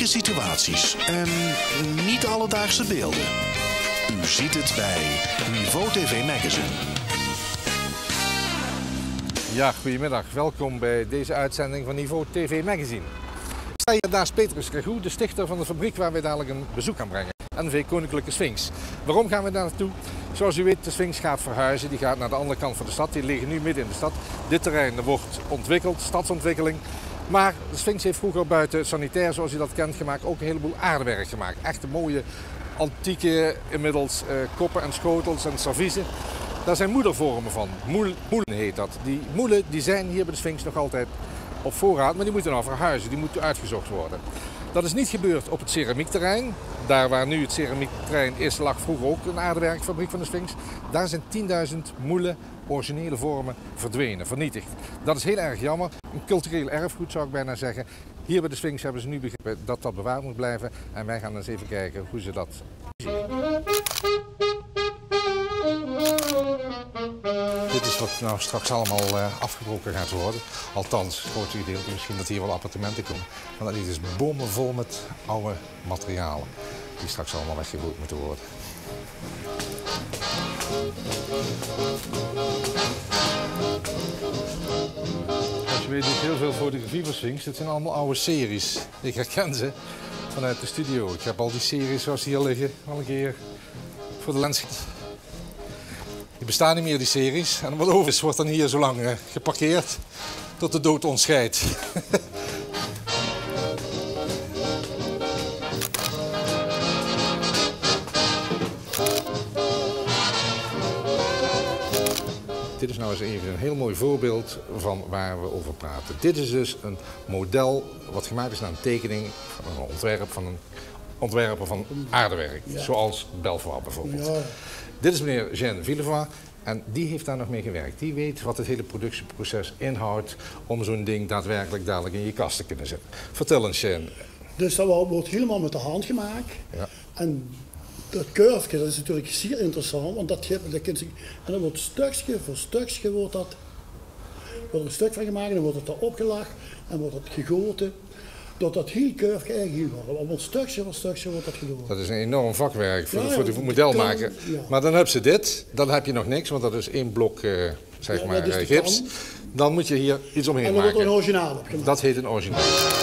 unieke situaties en niet alledaagse beelden. U ziet het bij Niveau TV Magazine. Ja, goedemiddag. Welkom bij deze uitzending van Niveau TV Magazine. Ik sta hier naast Petrus Ragout, de stichter van de fabriek waar wij dadelijk een bezoek gaan brengen. NV Koninklijke Sphinx. Waarom gaan we daar naartoe? Zoals u weet, de Sphinx gaat verhuizen. Die gaat naar de andere kant van de stad. Die liggen nu midden in de stad. Dit terrein wordt ontwikkeld, stadsontwikkeling. Maar de Sphinx heeft vroeger buiten sanitair, zoals u dat kent, gemaakt, ook een heleboel aardewerk gemaakt. Echte mooie, antieke, inmiddels koppen en schotels en serviezen. Daar zijn moedervormen van. Moelen heet dat. Die moelen die zijn hier bij de Sphinx nog altijd op voorraad, maar die moeten nou verhuizen. Die moeten uitgezocht worden. Dat is niet gebeurd op het ceramiekterrein. Daar waar nu het ceramiekterrein is, lag vroeger ook een aardewerkfabriek van de Sphinx. Daar zijn 10.000 moelen, originele vormen, verdwenen, vernietigd. Dat is heel erg jammer. Een cultureel erfgoed zou ik bijna zeggen. Hier bij de Sphinx hebben ze nu begrepen dat dat bewaard moet blijven. En wij gaan eens even kijken hoe ze dat zien. Dit is wat nou straks allemaal afgebroken gaat worden. Althans, het grootste gedeelte, misschien dat hier wel appartementen komen. Maar dit is bommenvol met oude materialen die straks allemaal weggegooid moeten worden. Als je weet, doe ik heel veel fotografie voor Sphinx. Dit zijn allemaal oude series. Ik herken ze vanuit de studio. Ik heb al die series zoals die hier liggen al een keer voor de lens. Die bestaan niet meer, die series. En wat over is, wordt dan hier zo lang geparkeerd tot de dood ons scheidt. Dit is nou eens even een heel mooi voorbeeld van waar we over praten. Dit is dus een model wat gemaakt is naar een tekening van een ontwerper van aardewerk. Ja. Zoals Belvoir bijvoorbeeld. Ja. Dit is meneer Jean Villevoix en die heeft daar nog mee gewerkt. Die weet wat het hele productieproces inhoudt om zo'n ding daadwerkelijk dadelijk in je kast te kunnen zetten. Vertel eens, Jean. Dus dat wordt helemaal met de hand gemaakt. Ja. En dat kurfje, dat is natuurlijk zeer interessant, want en dan wordt stukje voor stukje wordt er een stuk van gemaakt en dan wordt het er opgelagd en wordt het gegoten. Dat dat heel kurfje eigenlijk wordt. Want stukje voor stukje wordt dat gedaan. Dat is een enorm vakwerk voor de modelmaker. Ja. Maar dan heb je dit, dan heb je nog niks, want dat is één blok zeg maar gips. Kan. Dan moet je hier iets omheen maken. En dan wordt er een originaal opgemaakt. Dat heet een originaal.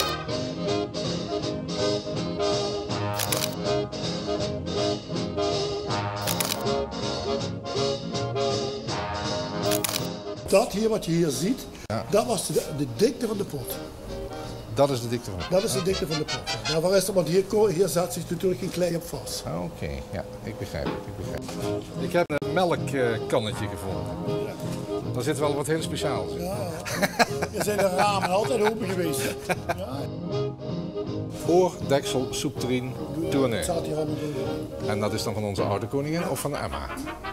Dat hier wat je hier ziet, ja. Dat was de dikte van de pot. Dat is de dikte van de pot? Dat is de dikte van de pot. Daarvoor is het, want hier zat zich natuurlijk geen klei op vast. Oké, ja, ik begrijp het. Ik heb een melkkannetje gevonden. Ja. Daar zit wel wat heel speciaals in. Ja. Er zijn de ramen altijd open geweest. Ja. Voordeksel soepterrine Tournai. Ja, en dat is dan van onze oude koningin of van de Emma?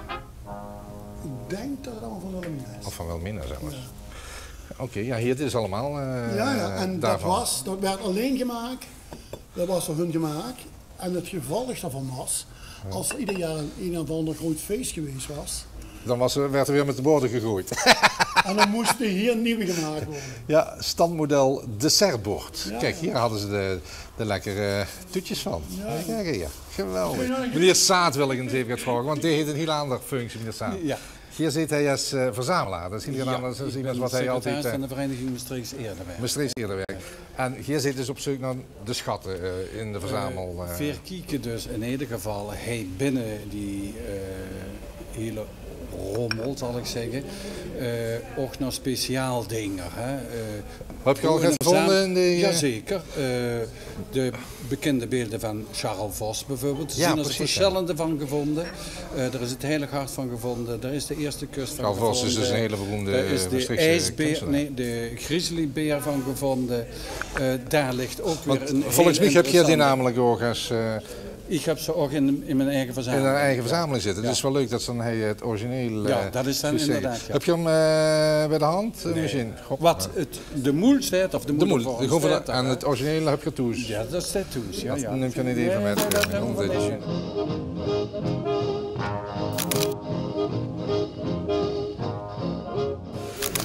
Ik denk dat het allemaal van Wilhelmina is. Of van Wilhelmina zelfs. Ja. Oké, ja, hier dit is allemaal en daarvan. dat werd alleen gemaakt, dat was voor hun gemaakt. En het gevolg daarvan was, als er ieder jaar een of ander groot feest geweest was. Dan werd er weer met de borden gegooid. En dan moest hier nieuw gemaakt worden. Ja, standmodel dessertbord. Ja, kijk, hier hadden ze de lekkere toetjes van. Ja. Kijk hier, geweldig. Meneer Saat wil ik eens even vragen, want die heeft een heel andere functie, meneer Saat. Ja. Hier zit hij als verzamelaar. Dat is heel anders dan wat hij altijd... van de Vereniging Maastrichts Eerderwerk. Maastrichts Eerderwerk. En hier zit dus op zoek naar de schatten in de verzamel... Verkieken dus in ieder geval, hij binnen die hele rommel, zal ik zeggen, ook naar speciaal dingen. Heb je al gevonden in de... Jazeker. De bekende beelden van Charles Vos bijvoorbeeld. Er zijn er verschillende van gevonden. Er is het Heilig Hart van gevonden. Er is de eerste kust van gevonden. Charles Vos is dus een hele beroemde... Er is de ijsbeer, de grizzlybeer van gevonden. Daar ligt ook weer een... Volgens mij heb je die namelijk ook als... Ik heb ze ook in mijn eigen verzameling. In een eigen verzameling zitten. Ja. Het is wel leuk dat dan het origineel... Ja, dat is dan inderdaad. Ja. Heb je hem bij de hand? Nee. Misschien? Wat de moel staat, of de moel staat. En het origineel heb je toes? Ja, dat staat toes. Ja, dat neem je niet even met.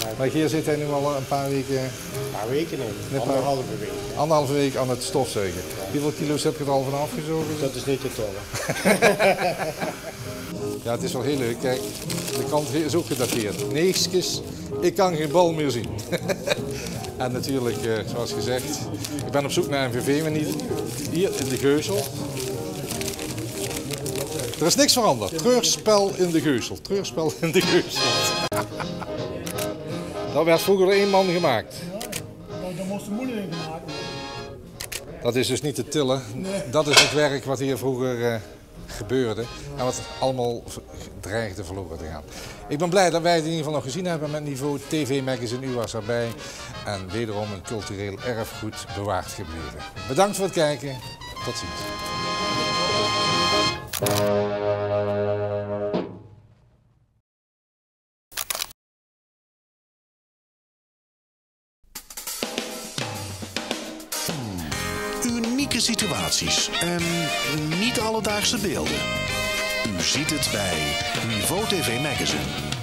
Maar hier zit hij nu al een paar weken... Een paar weken in, anderhalve week. Anderhalve week aan het stofzuigen. Hoeveel kilo's heb je er al van afgezogen? Dat is niet te tellen. Ja, het is wel heel leuk. Kijk, de kant is ook gedateerd. 9, ik kan geen bal meer zien. En natuurlijk, zoals gezegd, ik ben op zoek naar een MVV, maar niet hier in de Geuzel. Er is niks veranderd. Treurspel in de Geuzel. Treurspel in de Geuzel. Dat werd vroeger door 1 man gemaakt. Ja, daar moest de moeder in gemaakt worden. Dat is dus niet te tillen. Nee. Dat is het werk wat hier vroeger gebeurde en wat allemaal dreigde verloren te gaan. Ik ben blij dat wij het in ieder geval nog gezien hebben met Niveau TV Magazine. U was erbij en wederom een cultureel erfgoed bewaard gebleven. Bedankt voor het kijken. Tot ziens. Unieke situaties en niet alledaagse beelden. U ziet het bij Niveau TV Magazine.